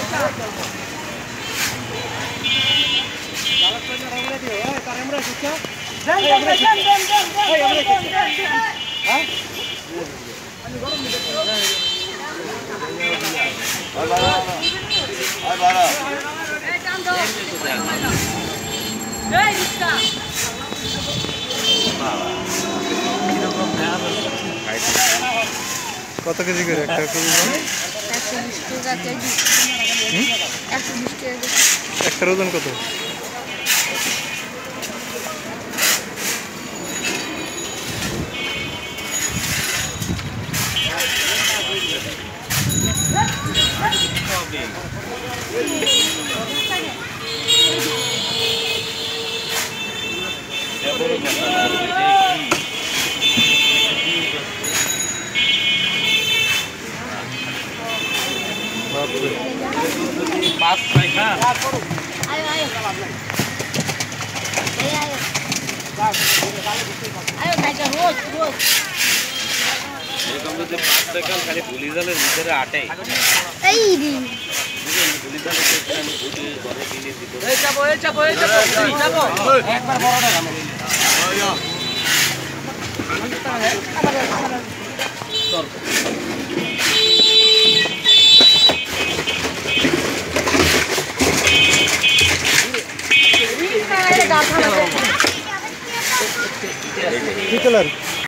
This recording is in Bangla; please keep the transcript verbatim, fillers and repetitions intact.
কত কেজি করে একটা কেজি? একটার ওজন কত? पास भाई ना आयो आयो ए आयो आयो टाइगर रोज रोज এরকম যদি পাঁচ টাকা খালি ভুলি জালের ভিতরে আটে এই দি ভুলি জালের ভিতরে আমি ভুলি ঘরে কিনে দিব এই যাবো এই যাবো এই যাবো যাবো একবার বড়টা গামে আয়া কি কালার?